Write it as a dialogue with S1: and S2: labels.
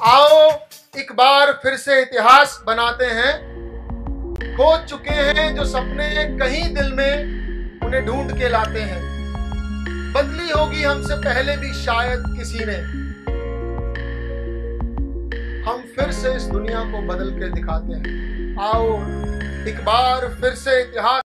S1: आओ एक बार फिर से इतिहास बनाते हैं। खो चुके हैं जो सपने कहीं दिल में, उन्हें ढूंढ के लाते हैं। बदली होगी हमसे पहले भी शायद किसी ने, हम फिर से इस दुनिया को बदल के दिखाते हैं। आओ एक बार फिर से इतिहास